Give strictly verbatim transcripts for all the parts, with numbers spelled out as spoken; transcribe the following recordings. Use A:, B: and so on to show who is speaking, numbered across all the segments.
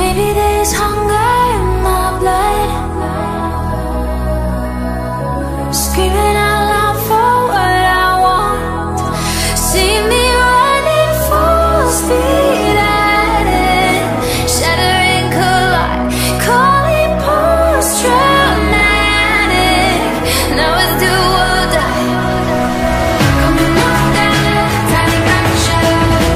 A: Maybe there's hunger in my blood, screaming out loud for what I want. See me running full speed at it, shattering collide, calling post-traumatic. Now it's do or die. Coming up that tiny fracture,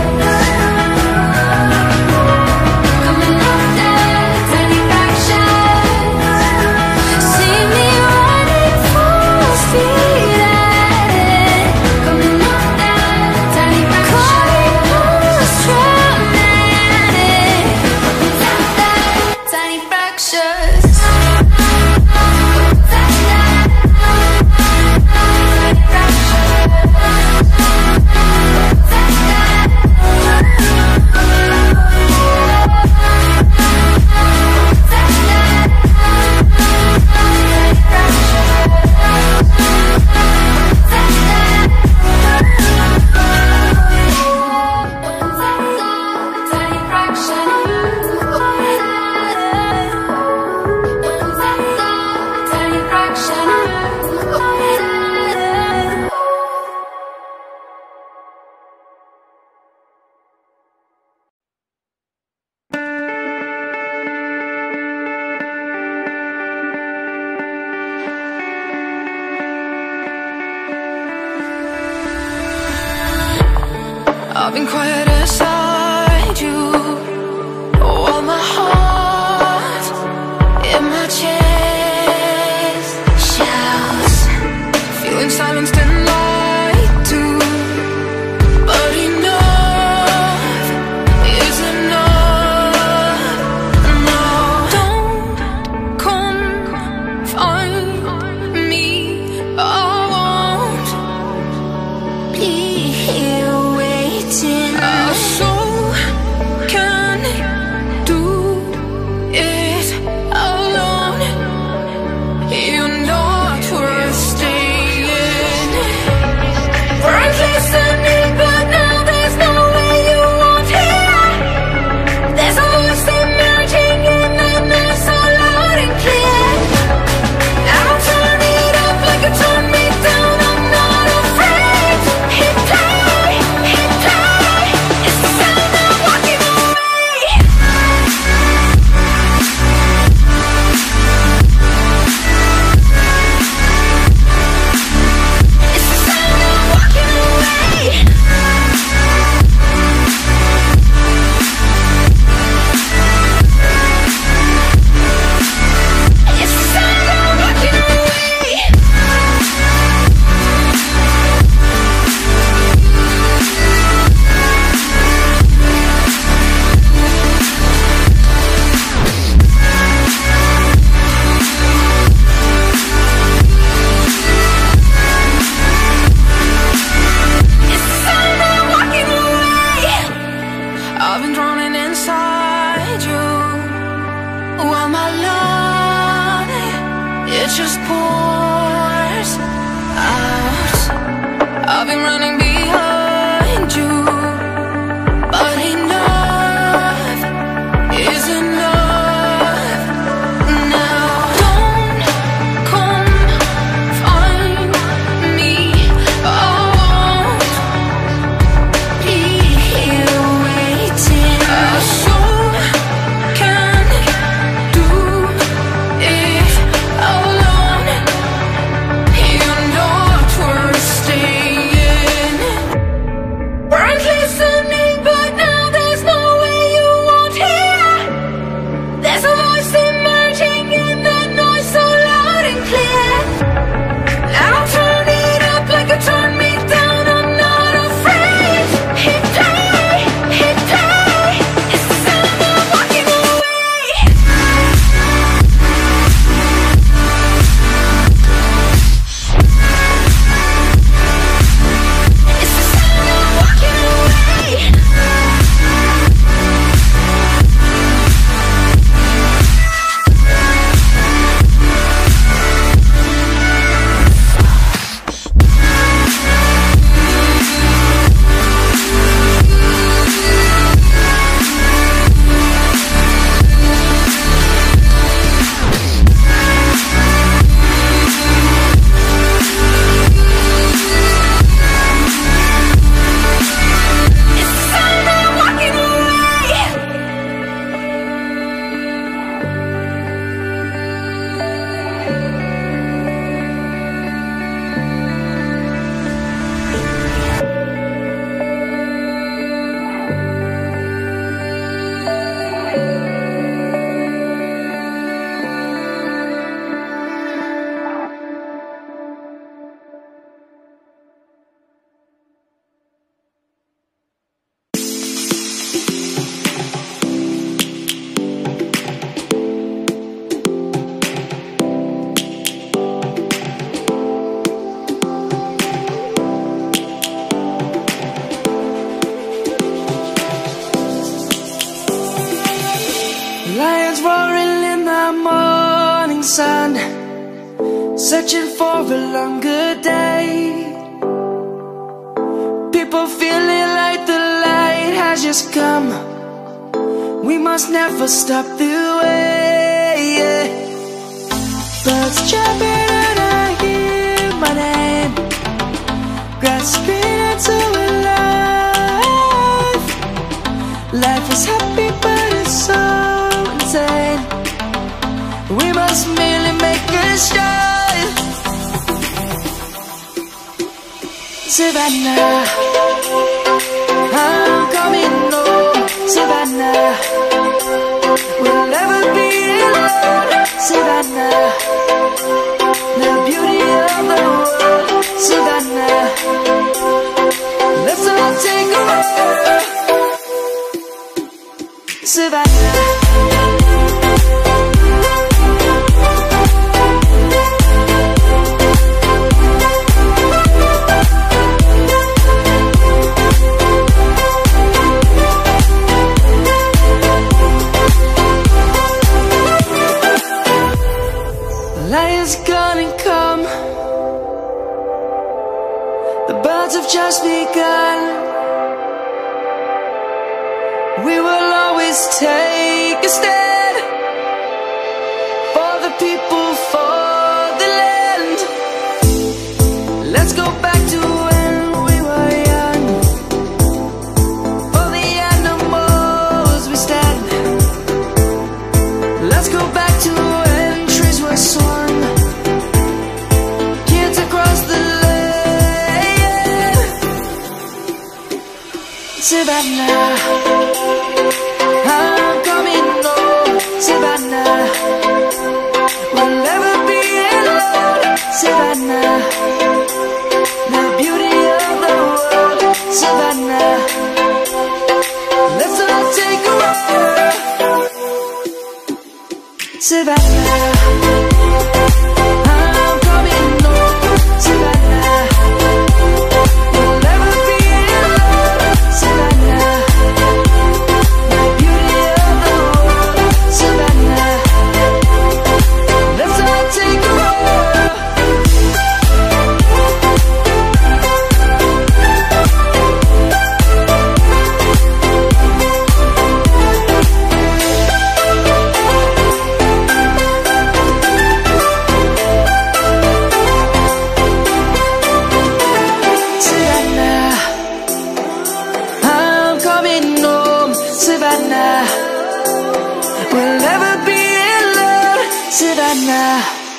A: coming up that tiny fracture. See me running full speed at it, coming up that tiny fracture, calling post-traumatic. That tiny fractures.
B: I've been quiet inside you, while my heart in my chest shouts, feeling silenced and lied to. But enough is enough. No, don't confine me. I won't be here waiting. Our soul can do it alone. You're not worth staying. Bright listening, but now there's no way you won't hear. There's a voice emerging in the night, so loud and clear. I don't turn it up like you turn me down. I'm not afraid. Hit play, hit play. It's the sound of walking away. It's the sound of walking away. It's the sound of walking away. It's the sound of walking away. I've been drowning inside you, while my love, it just pours out. I've been running behind you, but enough is enough. Now don't confine me. I won't be here waiting. Our soul can do it alone. You're not worth staying.
C: Lions roaring in the morning sun, searching for a longer day. People feeling like the light has just come. We must never stop the way, yeah. Birds chirping and I hear my name, grasping into a life. Life is happy but it's so insane. We must merely make a start. Savannah, I'm coming home. Savannah, we'll never be alone. Savannah, the beauty of the world. Savannah, let's all take a walk. Savannah, lion's gonna come. The birds have just begun. We will always take a stand for the people, for the land. Let's go back to when we were young. For the animals we stand. Let's go back to when trees were swung, kids across the land. Savannah, I'm coming home. Savannah, we'll never be alone. Savannah, the beauty of the world. Savannah, let's all take a walk. Savannah, I'm coming home. Savannah, we'll never be alone. Savannah, the beauty of the world. Savannah, let's all take a walk. Savannah, I'm coming home. Savannah, we'll never be alone. Savannah.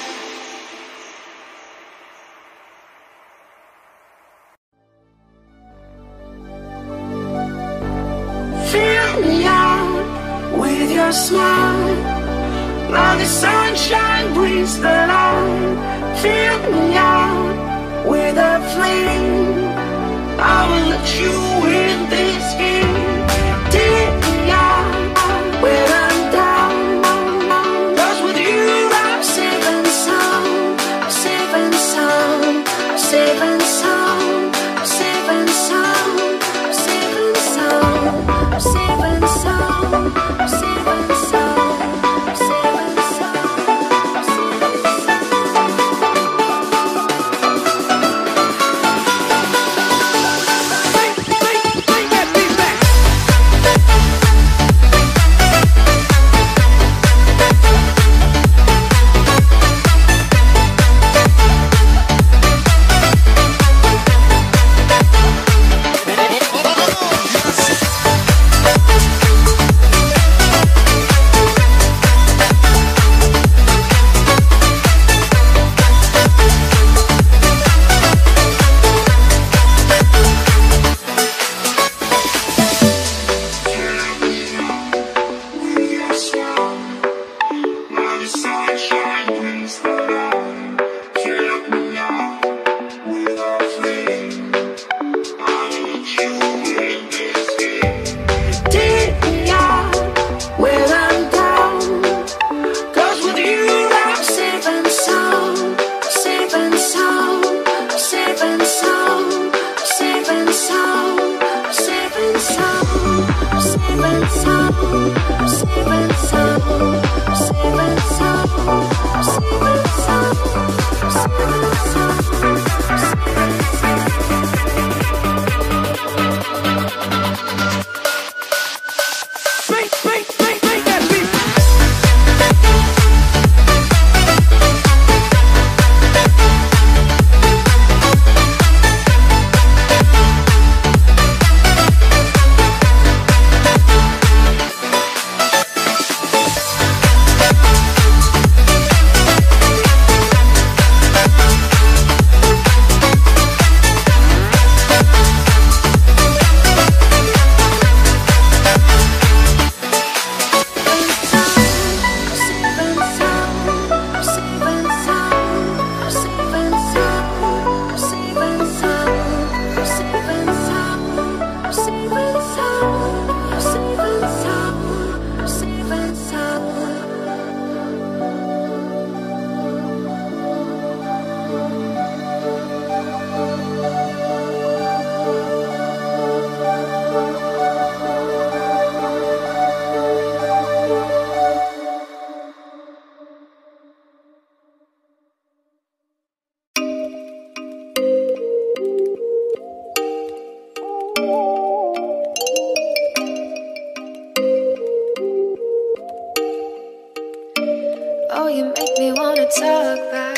D: Fill me out with your smile. Now the sunshine brings the light. Fill me out with a flame. I will let you in this game. Take me out when I'm down. 'Cause with you I'm safe and sound. I'm safe and sound. I'm safe and sound. I'm safe and sound. I'm safe and sound. I'm safe and sound. I'm safe and sound. I'm safe and sound. I'm safe and sound.
B: Oh, you make me wanna talk back,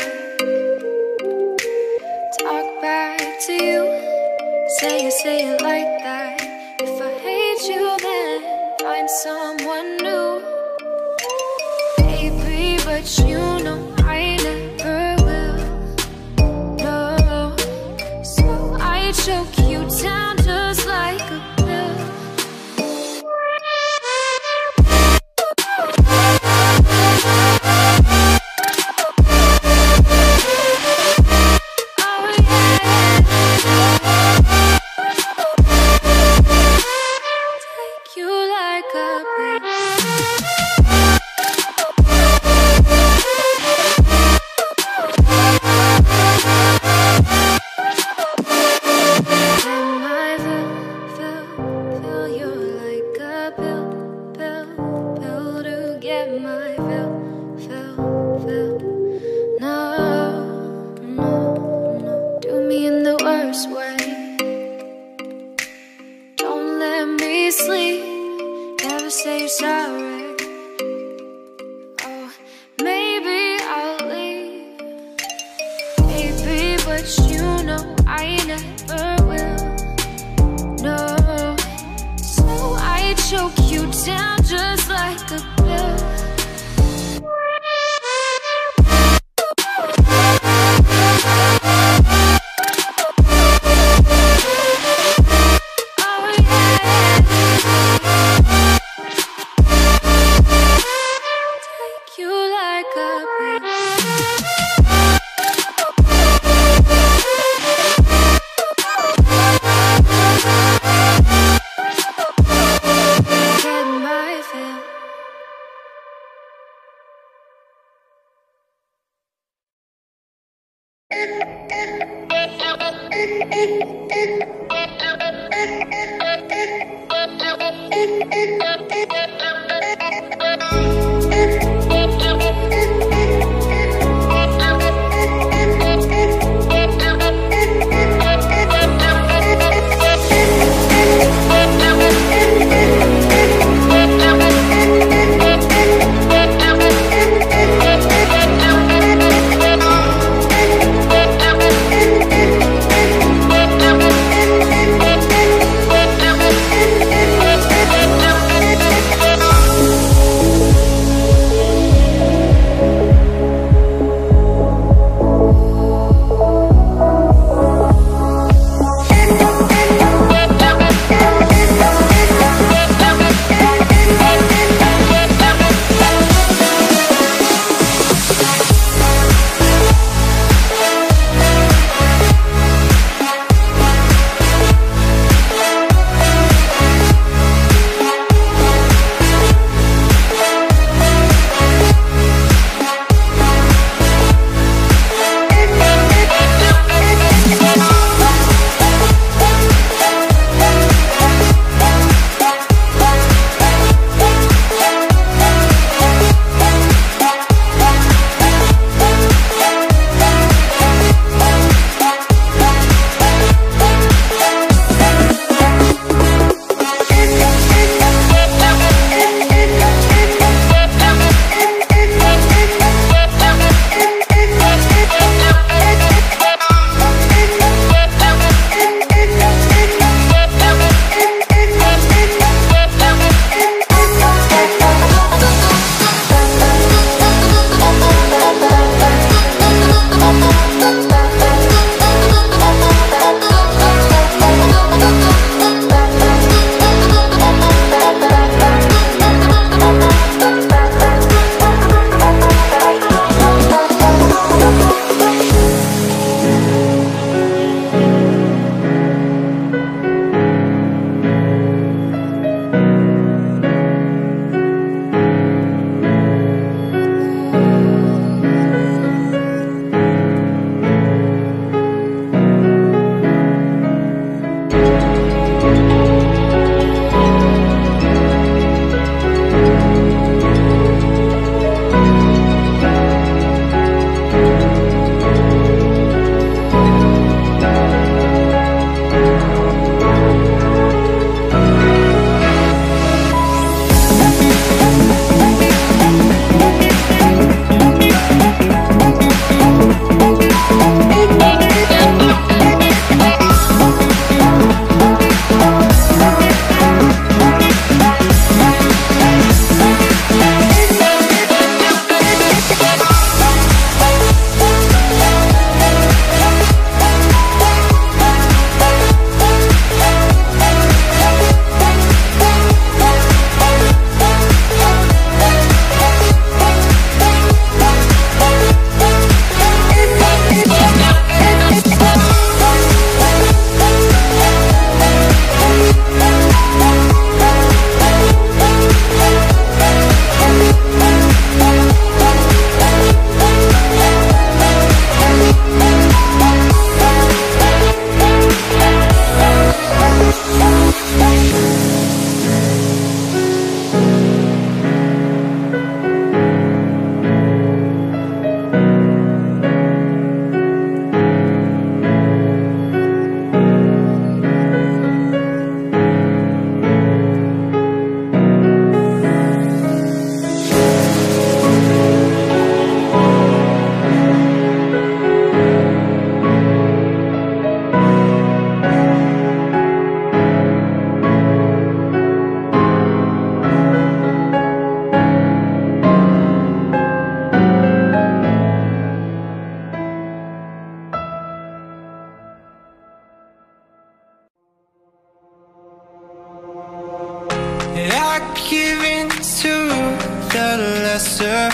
B: talk back to you. Say it, say it like that. If I hate you, then find someone new. Baby, but you know I never will. No, so I choke you down just like a pill. We'll be right back.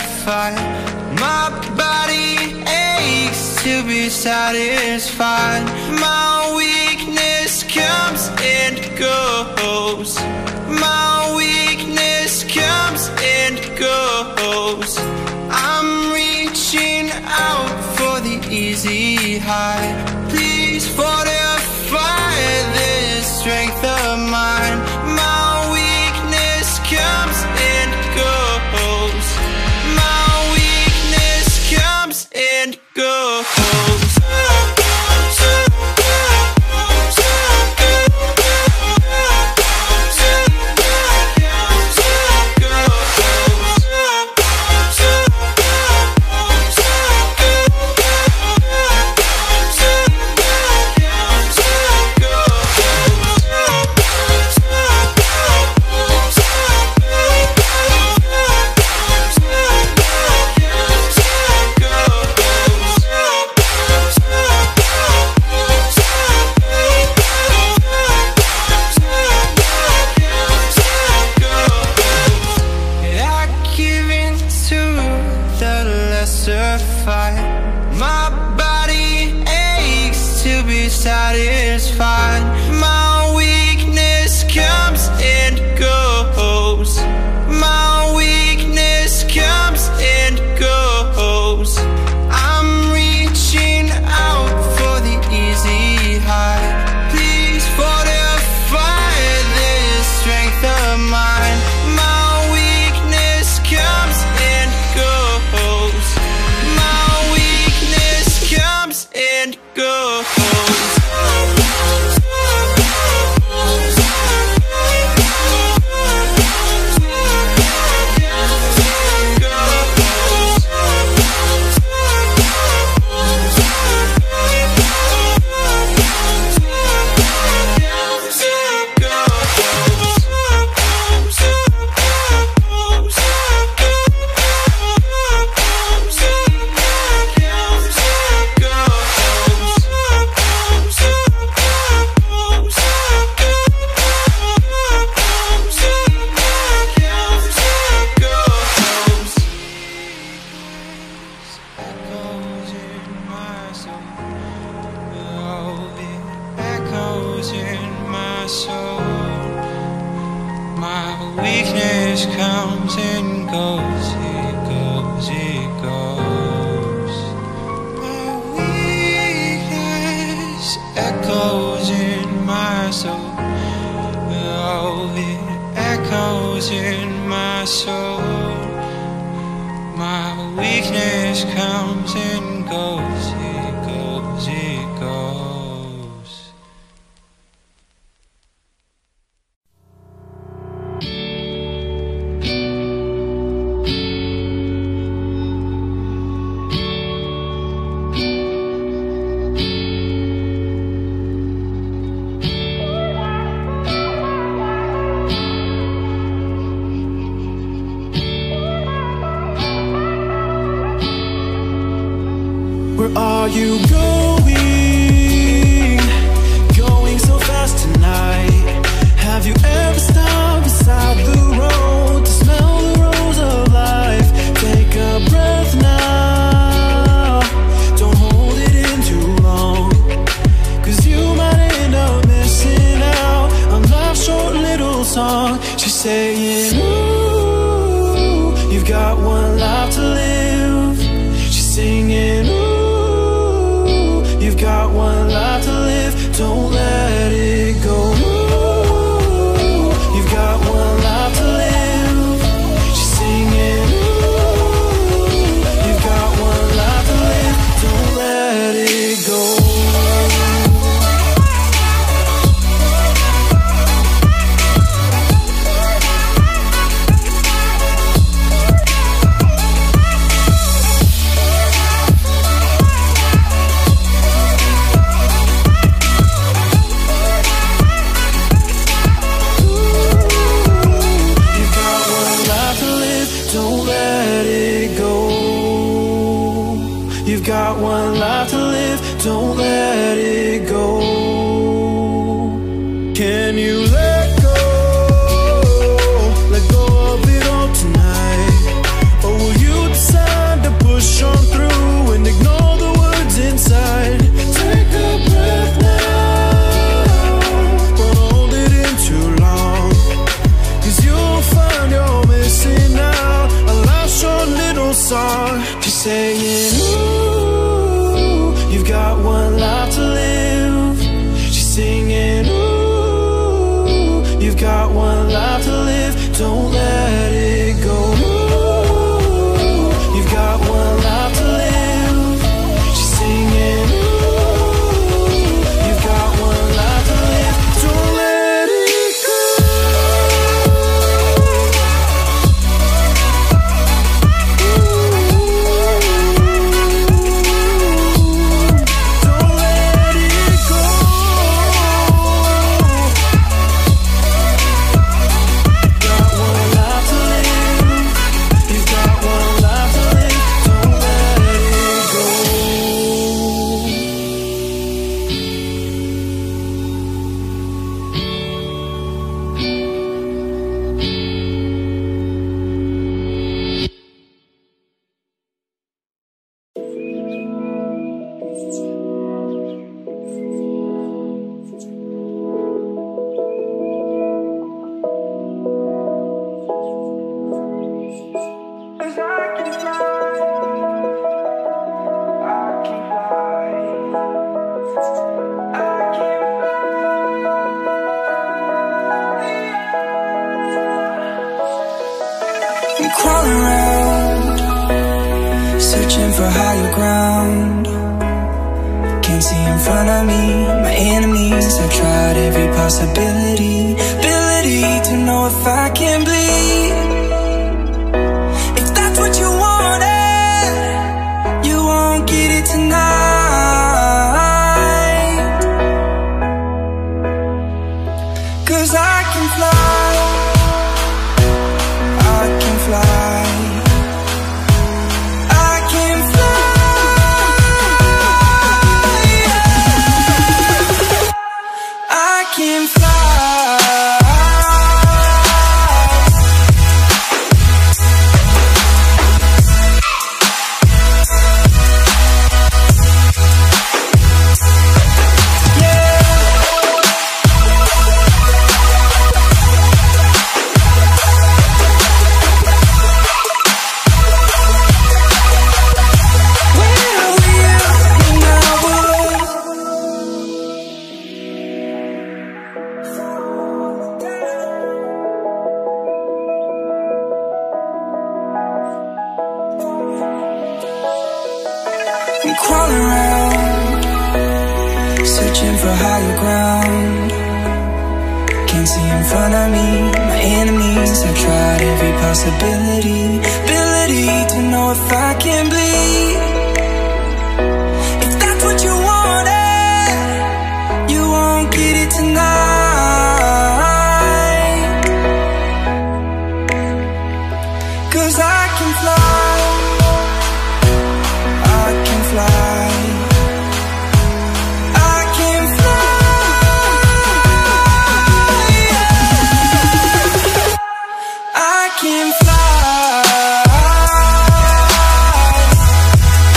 C: fight. My body aches to be satisfied. My weakness comes and goes. My weakness comes and goes. I'm reaching out for the easy high. Please fortify this strength of mine. My weakness comes and goes. My weakness comes and goes. My body aches to be satisfied. My weakness comes and goes. My weakness comes and goes. I'm reaching out for the easy high. Please fortify this strength of mine. My weakness comes and goes. My weakness comes and goes. Weakness comes and goes, it goes, it goes. My weakness echoes in my soul. Oh, it echoes in my soul. My weakness comes and goes, it goes, it goes.
E: Where are you going? Going so fast tonight. Have you ever stopped beside the road to smell the rose of life? Take a breath now. Don't hold it in too long, 'cause you might end up missing out on life's short little song. She's saying, ooh, you've got one life to live. She's singing, ooh, you've got one life to live, don't let it go. Ooh, you've got one life to live. She's singing, ooh, you've got one life to live, don't let it go. You've got one life to live, don't let it go. Can you let go, let go of it all tonight? Or will you song, just saying, ooh, you've got one life to live. She's singing, ooh, you've got one life to live. Don't let it go. Ooh, you've got one life to live. She's singing, ooh, you've got one life to live. Don't let it go. Don't let it go. Got one life to live. You've got one life to live. Don't let it go.
D: Cause I can fly, I can fly, I can fly.
C: I'm crawling around, searching for higher ground. Can't see in front of me, my enemies. I've tried every possibility, ability to know if I can bleed. If that's what you wanted, you won't get it tonight. Cause I can fly, I can fly, I can fly, I can fly. I'm crawling around, searching for higher ground. Can't see in front of me, my enemies. I've tried every possibility, ability to know if I can bleed. If that's what you wanted, you won't get it tonight. Cause I can fly, I can fly, I can fly, I can fly.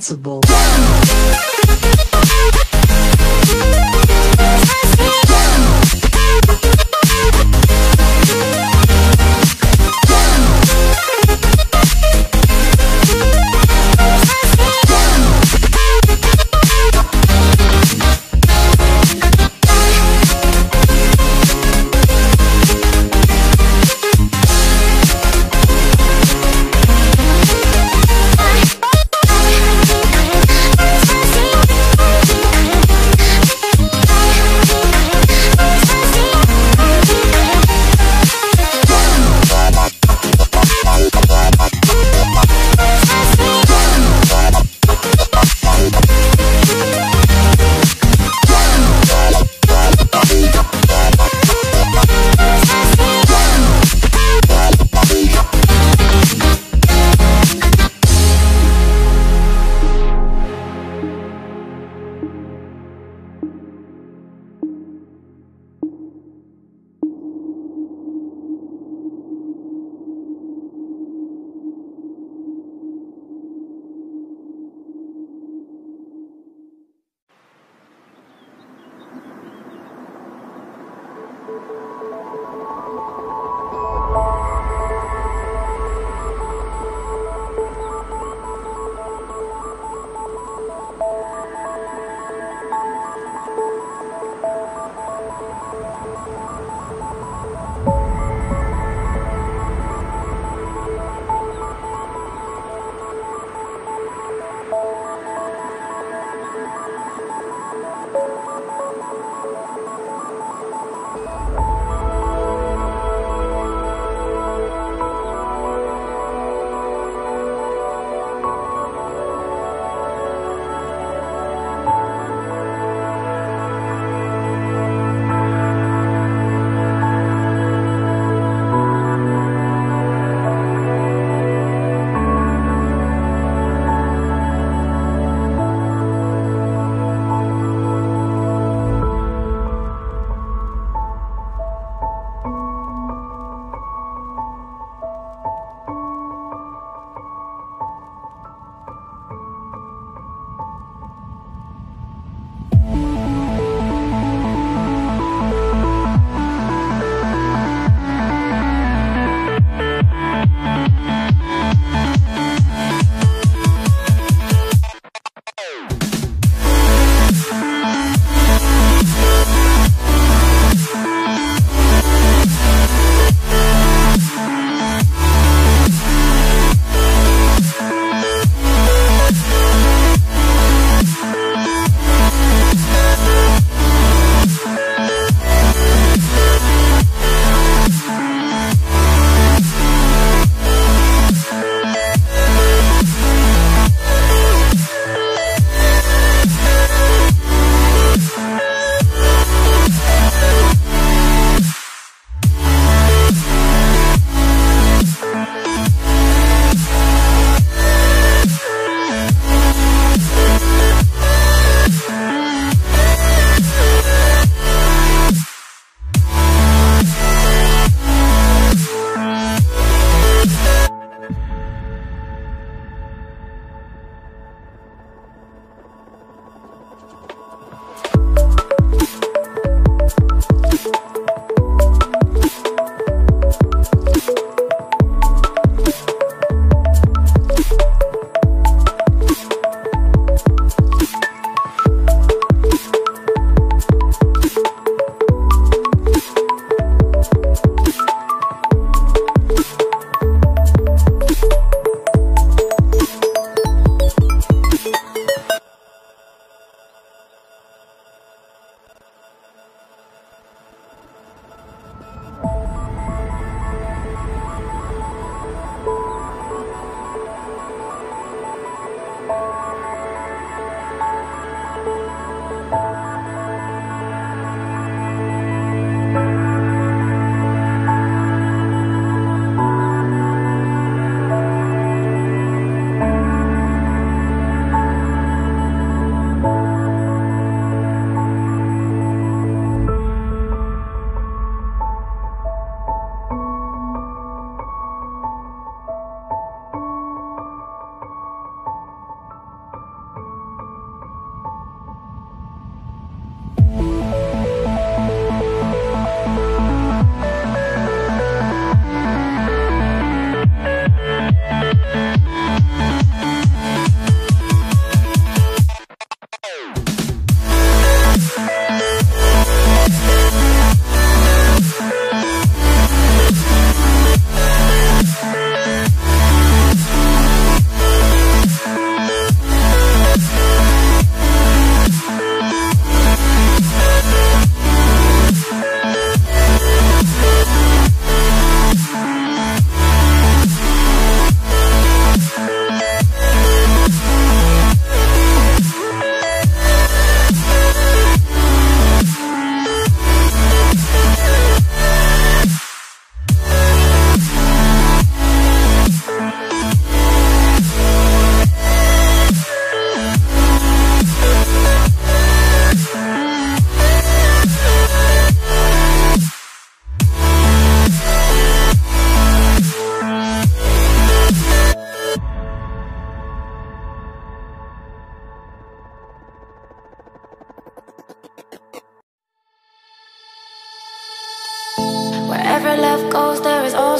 F: responsible.
A: I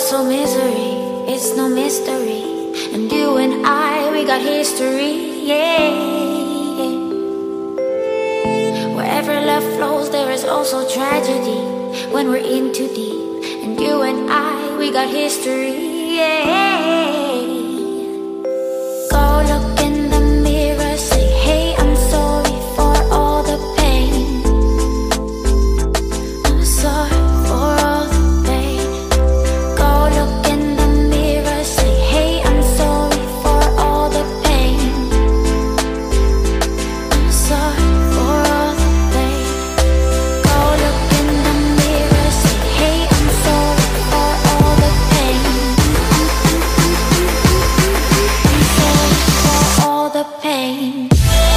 A: also misery, it's no mystery. And you and I, we got history, yeah, yeah. Wherever love flows, there is also tragedy when we're in too deep. And you and I, we got history, yeah. Go look in the mirror, say, hey, I'm sorry for all the pain. I'm sorry for all the pain. Go look in the mirror, say, hey, I'm sorry for all the pain. I'm sorry for all the pain. Go look in the mirror, say, hey, I'm sorry for all the pain. I'm sorry for all the pain.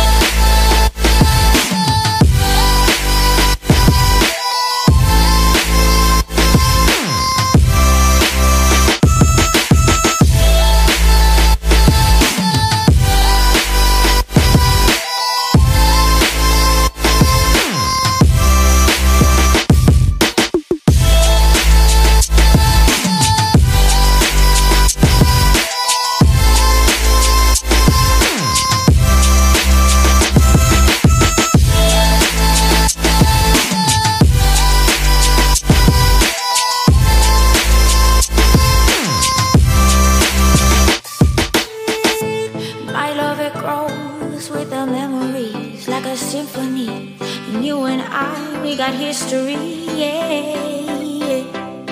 A: My love, it grows with the memories like a symphony. And you and I, we got history, yeah, yeah.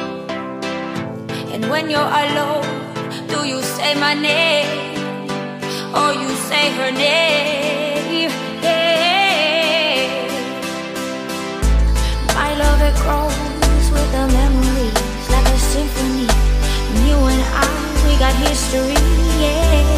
A: And when you're alone, do you say my name or you say her name? Yeah. My love, it grows with the memories like a symphony. And you and I, we got history, yeah.